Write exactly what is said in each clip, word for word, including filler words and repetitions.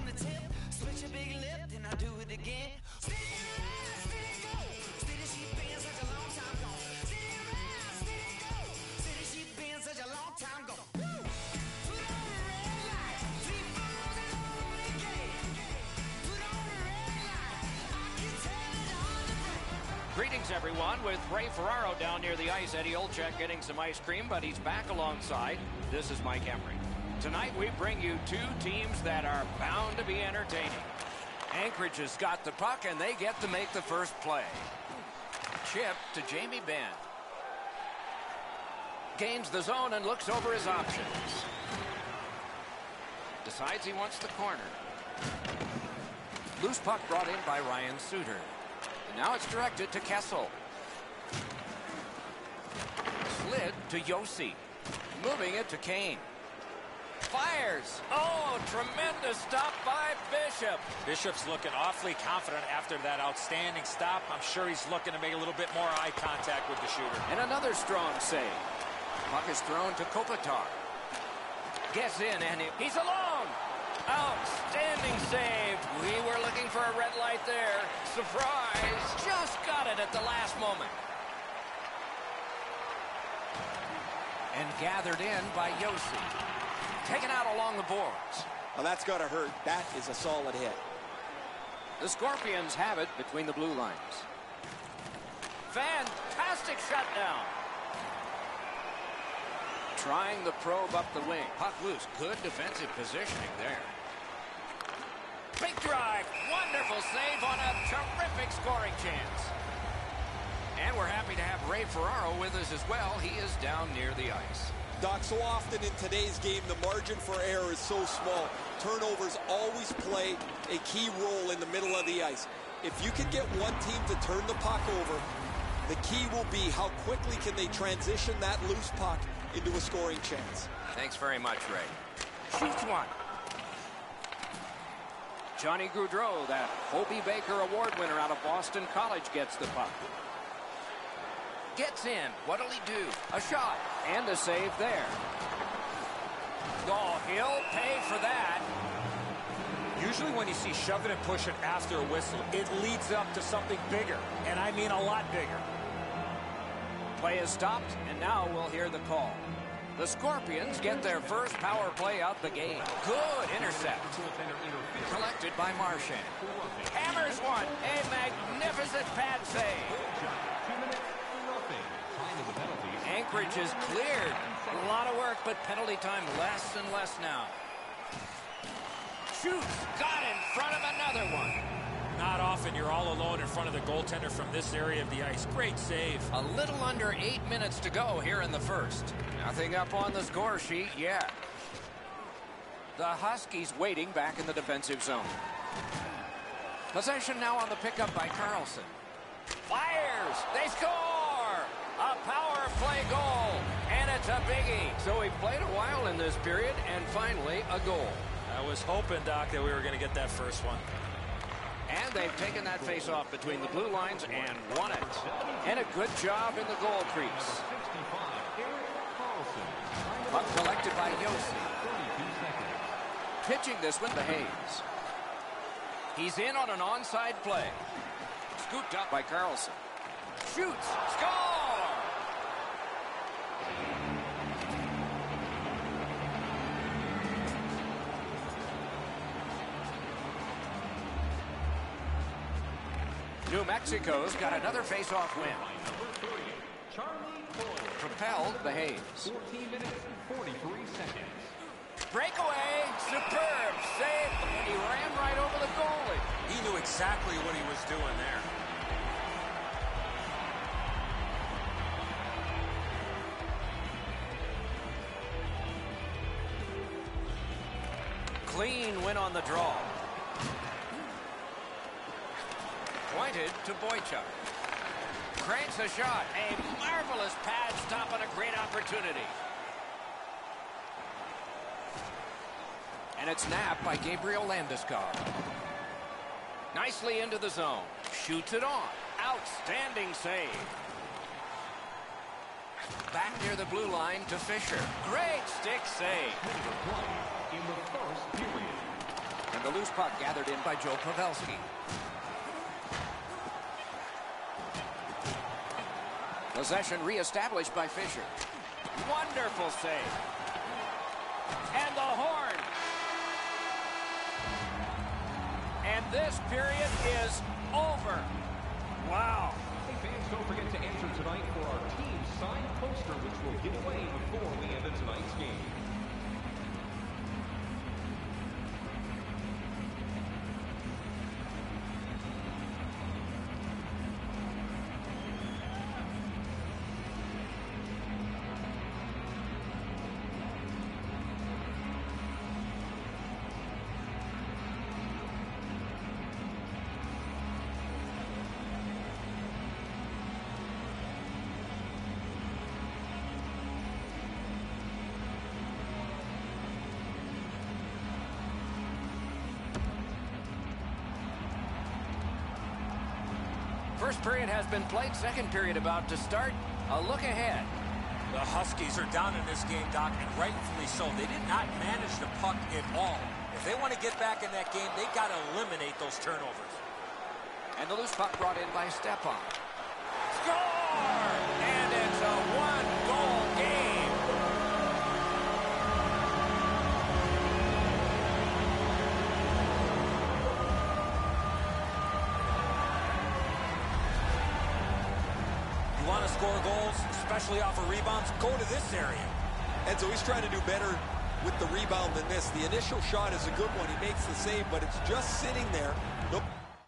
the tip. Switch a big lip, then I do it again. Spin it around, spin it go. Steady sheep been such a long time gone. Spin it around, spin it go. Steady sheep been such a long time gone. Woo! Put on the red light. Three fours and on the gate. Put on the red light. I can tell it on the break. Greetings, everyone, with Ray Ferraro down near the ice. Eddie Olczyk getting some ice cream, but he's back alongside. This is Mike Emery. Tonight we bring you two teams that are bound to be entertaining. Anchorage has got the puck, and they get to make the first play. Chip to Jamie Benn. Gains the zone and looks over his options. Decides he wants the corner. Loose puck brought in by Ryan Suter. And now it's directed to Kessel. Slid to Yossi. Moving it to Kane. Fires. Oh, tremendous stop by Bishop. Bishop's looking awfully confident after that outstanding stop. I'm sure he's looking to make a little bit more eye contact with the shooter. And another strong save. Puck is thrown to Kopitar. Gets in, and he's alone. Outstanding save. We were looking for a red light there. Surprise. Just got it at the last moment. And gathered in by Yossi. Taken out along the boards. Well, that's got to hurt. That is a solid hit. The Scorpions have it between the blue lines. Fantastic shutdown. Trying the probe up the wing. Puck loose. Good defensive positioning there. Big drive. Wonderful save on a terrific scoring chance. And we're happy to have Ray Ferraro with us as well. He is down near the ice. Doc, so often in today's game, the margin for error is so small. Turnovers always play a key role in the middle of the ice. If you can get one team to turn the puck over, the key will be how quickly can they transition that loose puck into a scoring chance. Thanks very much, Ray. Shoots one. Johnny Gaudreau, that Hobie Baker Award winner out of Boston College, gets the puck. Gets in. What'll he do? A shot. And a save there. Oh, he'll pay for that. Usually when you see shoving and pushing after a whistle, it leads up to something bigger. And I mean a lot bigger. Play is stopped, and now we'll hear the call. The Scorpions get their first power play out the game. Good intercept. Collected by Marchand. Hammers one. A magnificent pad save. Anchorage is cleared. A lot of work, but penalty time less and less now. Shoots. Got in front of another one. Not often you're all alone in front of the goaltender from this area of the ice. Great save. A little under eight minutes to go here in the first. Nothing up on the score sheet yet. The Huskies waiting back in the defensive zone. Possession now on the pickup by Carlson. Fires. They score. A power play goal, and it's a biggie. So he played a while in this period, and finally a goal. I was hoping, Doc, that we were going to get that first one. And they've taken that face-off between the blue lines and won it. And a good job in the goal crease. Puck collected by Yossi. Pitching this one to Hayes. He's in on an onside play. Scooped up by Carlson. Shoots. Score! New Mexico's got another face-off win. Propelled the Hayes. Breakaway. Superb save. He ran right over the goalie. He knew exactly what he was doing there. Clean win on the draw. Pointed to Boychuk. Cranks a shot. A marvelous pad stop on a great opportunity. And it's napped by Gabriel Landeskog. Nicely into the zone. Shoots it on. Outstanding save. Back near the blue line to Fisher. Great stick save. And the loose puck gathered in by Joe Pavelski. Possession reestablished by Fisher. Wonderful save. And the horn. And this period is over. Wow. Hey fans, don't forget to enter tonight for our team signed poster, which we'll give away before we end tonight's game. First period has been played. Second period about to start. A look ahead. The Huskies are down in this game, Doc, and rightfully so. They did not manage the puck at all. If they want to get back in that game, they got to eliminate those turnovers. And the loose puck brought in by Stepan. Score! And it's a one-goal game. Want to score goals, especially off of rebounds, go to this area. And so he's trying to do better with the rebound than this. The initial shot is a good one. He makes the save, but it's just sitting there. Nope.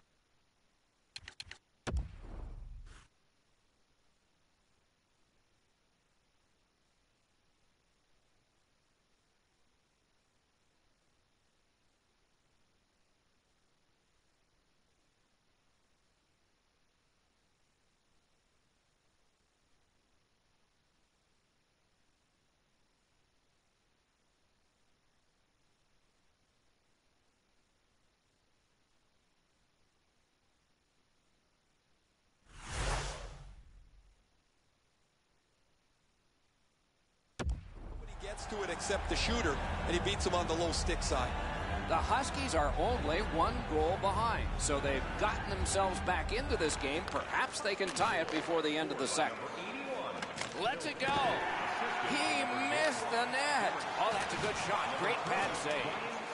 To it except the shooter, and he beats him on the low stick side. The Huskies are only one goal behind, so they've gotten themselves back into this game. Perhaps they can tie it before the end of the second. Let's it go. He missed the net. Oh, that's a good shot. Great pad save.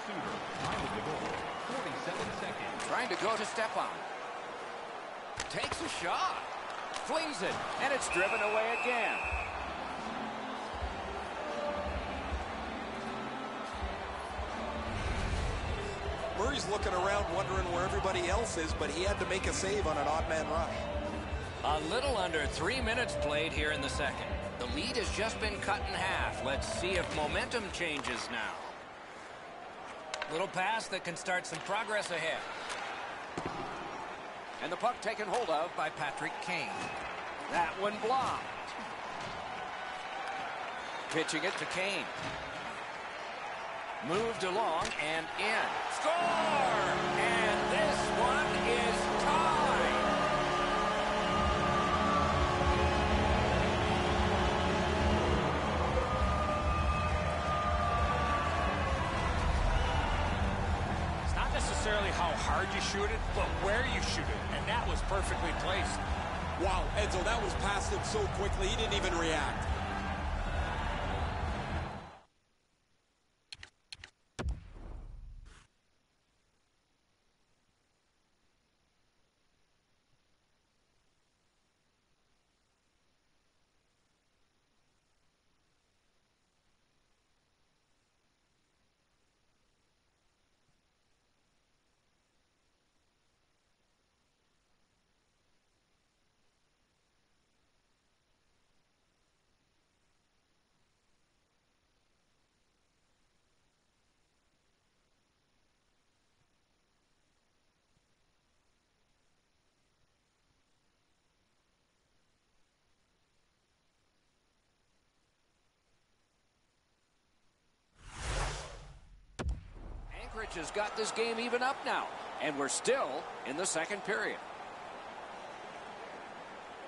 Trying to go to Stepan. Takes a shot. Flings it, and it's driven away again. Murray's looking around wondering where everybody else is, but he had to make a save on an odd man rush. A little under three minutes played here in the second. The lead has just been cut in half. Let's see if momentum changes now. Little pass that can start some progress ahead. And the puck taken hold of by Patrick Kane. That one blocked. Pitching it to Kane. Moved along and in. Score! And this one is tied. It's not necessarily how hard you shoot it, but where you shoot it. And that was perfectly placed. Wow, Edzo, that was past him so quickly, he didn't even react. Anchorage has got this game even up now, and we're still in the second period.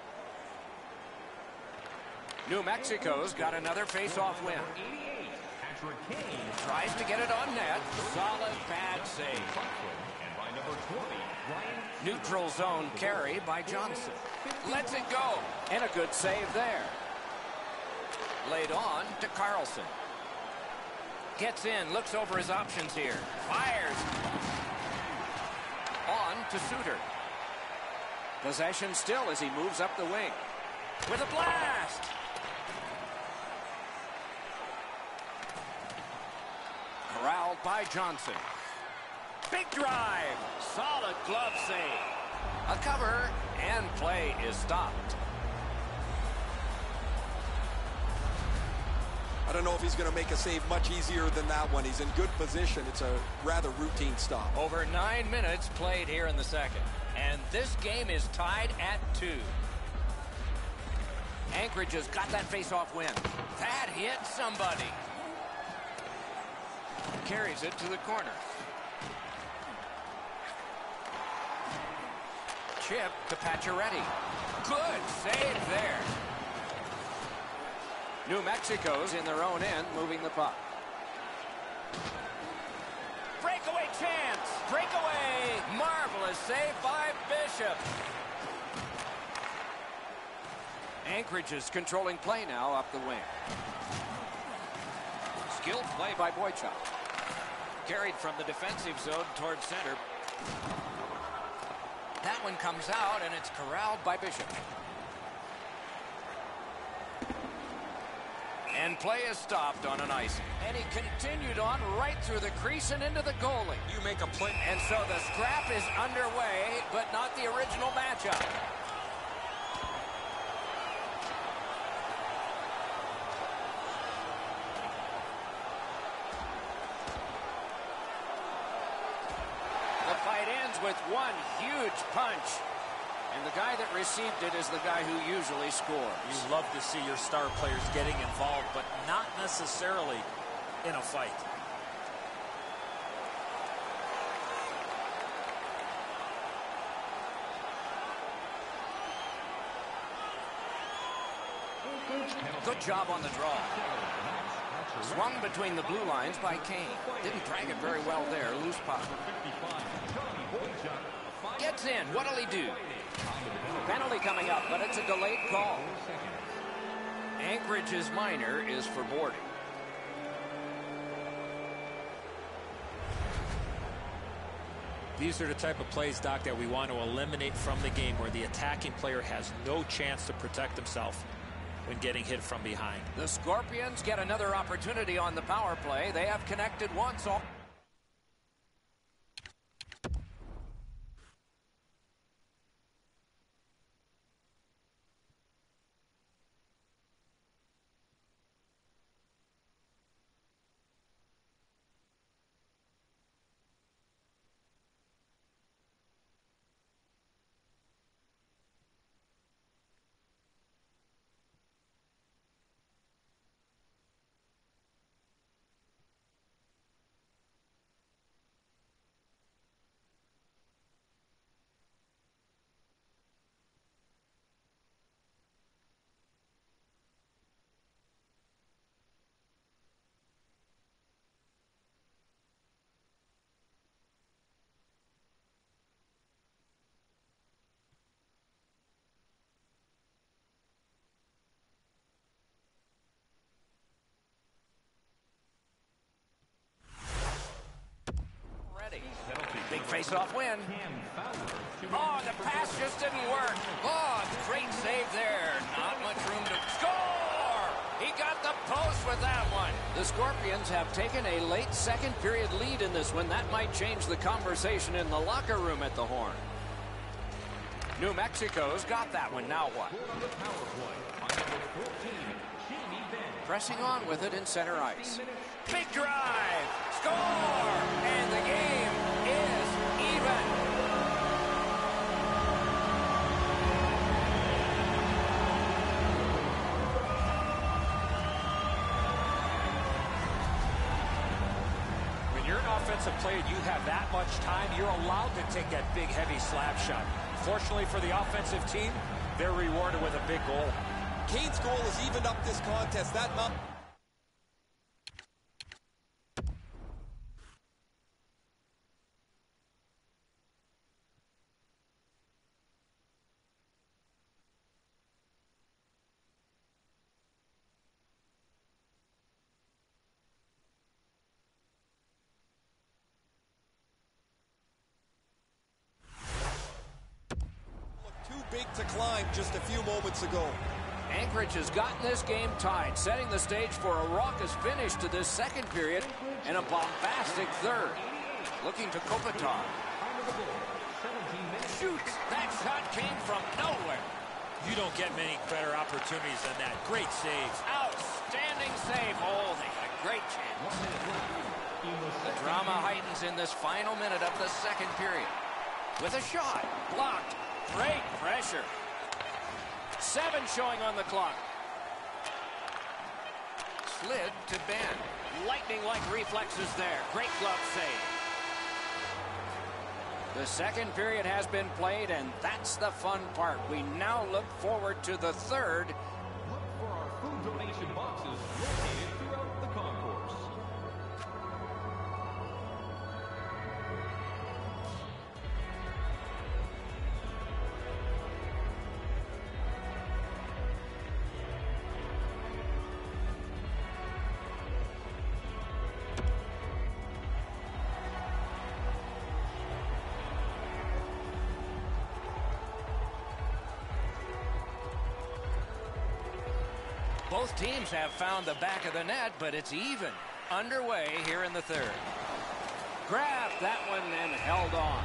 New Mexico's got another face-off win. Patrick Kane. Tries to get it on net. Solid pad save. And by number twenty, Ryan. Neutral zone carry by Johnson. Lets it go. And a good save there. Laid on to Carlson. Gets in, looks over his options here. Fires. On to Suter. Possession still as he moves up the wing. With a blast! Corralled by Johnson. Big drive. Solid glove save. A cover, and play is stopped. I don't know if he's going to make a save much easier than that one. He's in good position. It's a rather routine stop. Over nine minutes played here in the second. And this game is tied at two. Anchorage has got that face-off win. That hit somebody. Carries it to the corner. Chip to Pacioretty. Good save there. New Mexico's in their own end, moving the puck. Breakaway chance. Breakaway. Marvelous save by Bishop. Anchorage is controlling play now up the wing. Skilled play by Boychuk. Carried from the defensive zone towards center. That one comes out, and it's corralled by Bishop. And play is stopped on an ice. And he continued on right through the crease and into the goalie. You make a play. And so the scrap is underway, but not the original matchup. The fight ends with one huge punch. And the guy that received it is the guy who usually scores. You love to see your star players getting involved, but not necessarily in a fight. Good job on the draw. Swung between the blue lines by Kane. Didn't drag it very well there. Loose puck. Gets in. What'll he do? Penalty coming up, but it's a delayed call. Anchorage's minor is for boarding. These are the type of plays, Doc, that we want to eliminate from the game, where the attacking player has no chance to protect himself when getting hit from behind. The Scorpions get another opportunity on the power play. They have connected once. All big face-off win. Oh, the pass just didn't work. Oh, great save there. Not much room to score. He got the post with that one. The Scorpions have taken a late second period lead in this one. That might change the conversation in the locker room at the Horn. New Mexico's got that one. Now what? Pressing on with it in center ice. Big drive. Score. And the game is even. When you're an offensive player, you have that much time, you're allowed to take that big, heavy slap shot. Fortunately for the offensive team, they're rewarded with a big goal. Kane's goal has evened up this contest. That fake to climb just a few moments ago. Anchorage has gotten this game tied, setting the stage for a raucous finish to this second period and a bombastic third. Looking to Kopitar. Shoots. That shot came from nowhere. You don't get many better opportunities than that. Great save. Outstanding save. Oh, they had a great chance. The drama heightens in this final minute of the second period. With a shot. Blocked. Great pressure. Seven showing on the clock. Slid to Ben. Lightning-like reflexes there. Great glove save. The second period has been played, and that's the fun part. We now look forward to the third. Look for our food donation boxes located throughout the concourse. Both teams have found the back of the net, but it's even. Underway here in the third. Grabbed that one and held on.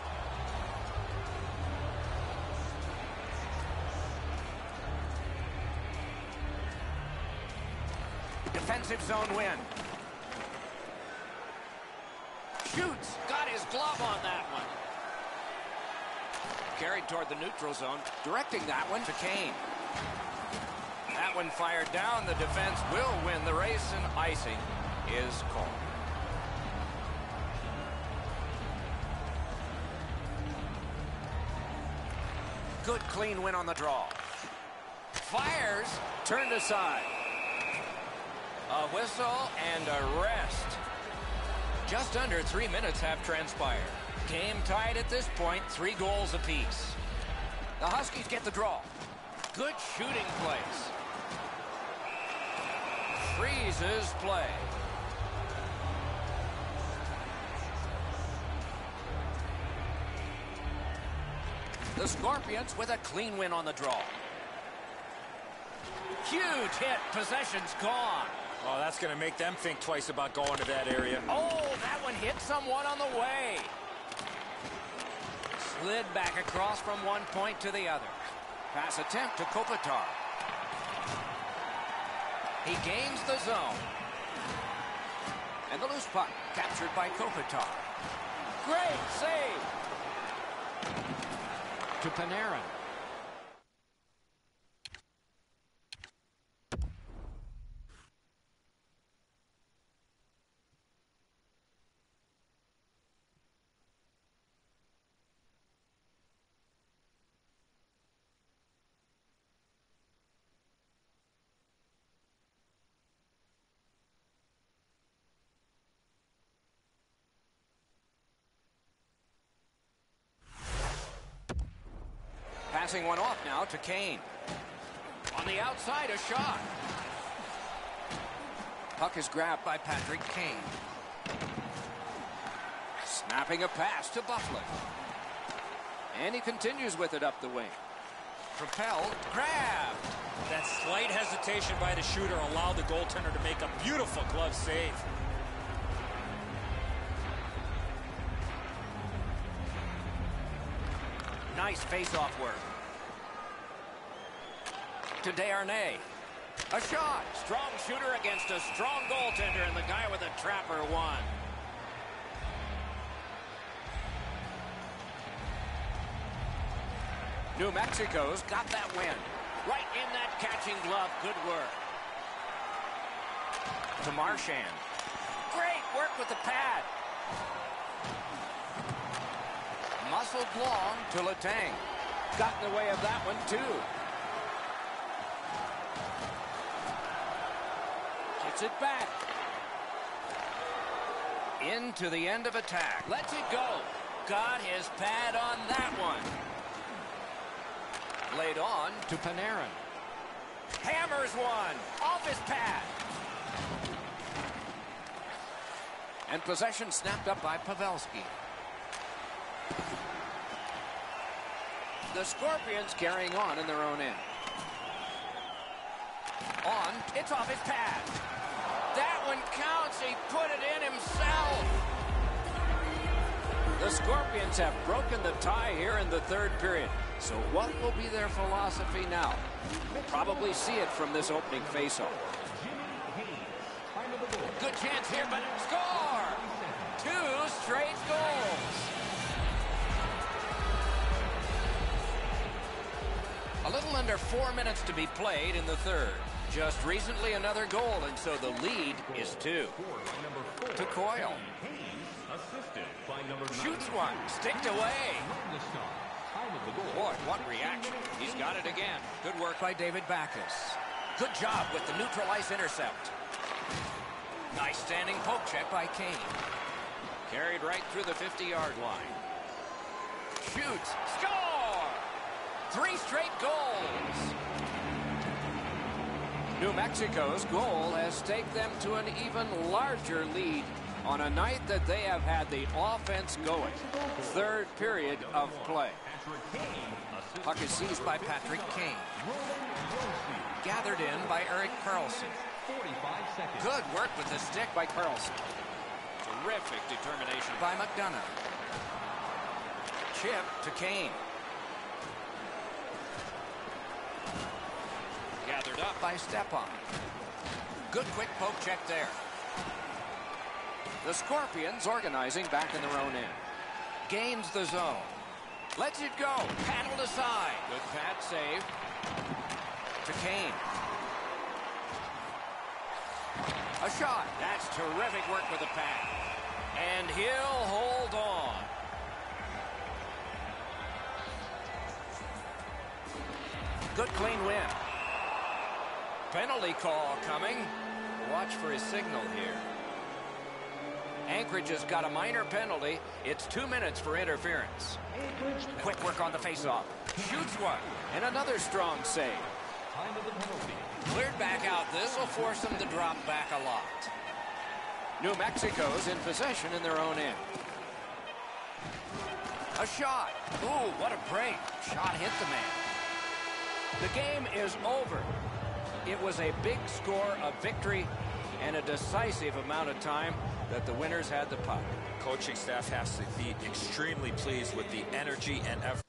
Defensive zone win. Shoots. Got his glove on that one. Carried toward the neutral zone. Directing that one to Kane. That one fired down. The defense will win the race, and icing is called. Good clean win on the draw. Fires. Turned aside. A whistle and a rest. Just under three minutes have transpired. Game tied at this point, three goals apiece. The Huskies get the draw. Good shooting place. Freezes play. The Scorpions with a clean win on the draw. Huge hit. Possession's gone. Oh, that's going to make them think twice about going to that area. Oh, that one hit someone on the way. Slid back across from one point to the other. Pass attempt to Kopitar. He gains the zone. And the loose puck captured by Kopitar. Great save. To Panarin. Passing one off now to Kane. On the outside, a shot. Puck is grabbed by Patrick Kane. Snapping a pass to Buffalo. And he continues with it up the wing. Propelled, grab. That slight hesitation by the shooter allowed the goaltender to make a beautiful glove save. Nice face-off work. To Desharnais. A shot. Strong shooter against a strong goaltender, and the guy with a trapper won. New Mexico's got that win. Right in that catching glove. Good work. To Marchand. Great work with the pad. Muscled long to Letang. Got in the way of that one, too. Gets it back. Into the end of attack. Lets it go. Got his pad on that one. Laid on to Panarin. Hammers one. Off his pad. And possession snapped up by Pavelski. The Scorpions carrying on in their own end. On, it's off his pad. That one counts. He put it in himself. The Scorpions have broken the tie here in the third period. So what will be their philosophy now? We'll probably see it from this opening faceoff. Good chance here, but score! Two straight goals. A little under four minutes to be played in the third. Just recently another goal, and so the lead is two. To Coyle. Shoots one, sticked away. Boy, what reaction. He's got it again. Good work by David Backus. Good job with the neutral ice intercept. Nice standing poke check by Kane. Carried right through the fifty-yard line. Shoots, score! Three straight goals. New Mexico's goal has taken them to an even larger lead on a night that they have had the offense going. Third period of play. Puck is seized by Patrick Kane. Gathered in by Erik Karlsson. Good work with the stick by Karlsson. Terrific determination by McDonough. Chip to Kane. Gathered up by Stepan. Good quick poke check there. The Scorpions organizing back in their own end. Gains the zone. Lets it go. Paddled aside. Good pad save. To Kane. A shot. That's terrific work with the pad. And he'll hold on. Good clean win. Penalty call coming. Watch for his signal here. Anchorage has got a minor penalty. It's two minutes for interference. Quick work on the faceoff. Shoots one. And another strong save. Cleared back out. This will force them to drop back a lot. New Mexico's in possession in their own end. A shot. Ooh, what a break. Shot hit the man. The game is over. It was a big score, a victory, and a decisive amount of time that the winners had the puck. Coaching staff has to be extremely pleased with the energy and effort